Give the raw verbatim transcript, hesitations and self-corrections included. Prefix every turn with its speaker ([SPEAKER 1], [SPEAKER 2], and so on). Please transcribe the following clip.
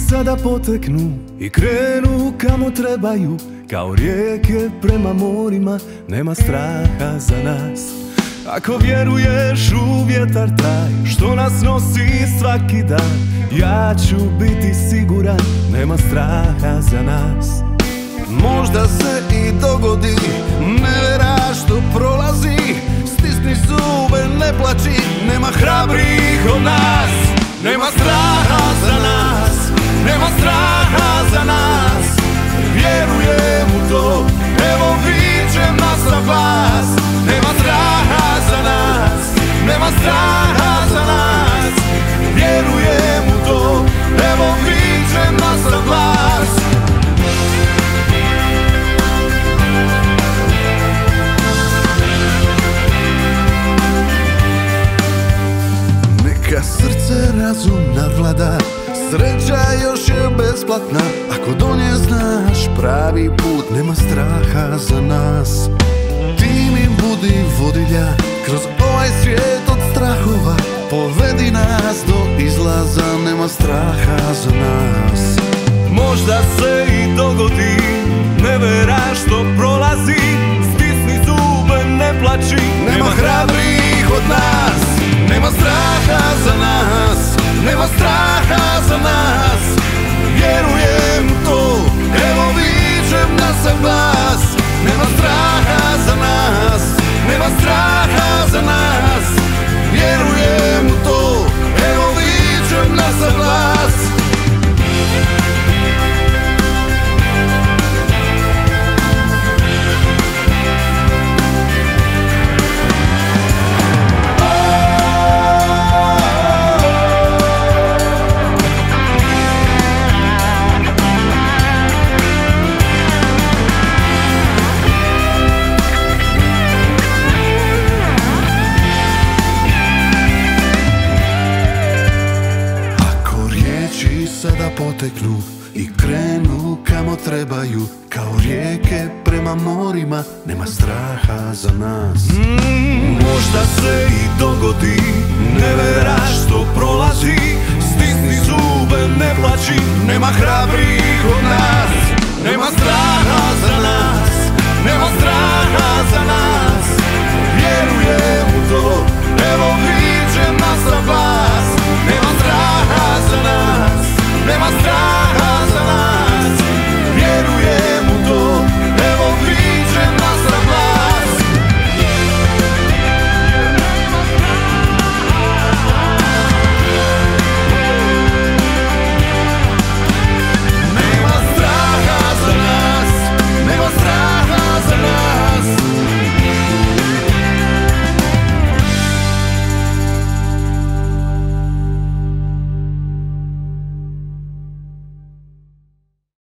[SPEAKER 1] sada poteknu i krenu kamo trebaju, kao rijeke prema morima, nema straha za nas. Ako vjeruješ u vjetar taj što nas nosi svaki dan, ja ću biti siguran, nema straha za nas.
[SPEAKER 2] Možda se i dogodi nevera što prolazi, stisni zube, ne plači, nema hrabrih od nas. Nema straha za nas, nema straha za nas, vjerujem u to, evo vičem na sav glas. Nema straha za nas, nema straha za nas, vjerujem u to, evo vičem na sav glas. Neka srce razum nadvlada, sreća još je besplatna, ako do nje znaš pravi put, nema straha za nas. Ti mi budi vodilja kroz ovaj svijet od strahova, povedi nas do izlaza, nema straha za nas.
[SPEAKER 1] Možda se i dogodi nevera što prolazi, stisni zube, ne plači,
[SPEAKER 2] nema hrabrih od nas. Nema straha za nas, nema straha za nas, vjerujem u to, evo vičem na sav glas. Nema straha za nas, nema straha za nas, vjerujem u to, evo vičem na sav glas. Sada poteknu i krenu kamo trebaju, kao rijeke prema morima, nema straha za nas.
[SPEAKER 1] mm, Možda se i dogodi nevera što prolazi, stisni zube, ne plači,
[SPEAKER 2] Nema hrabrih od nas, nema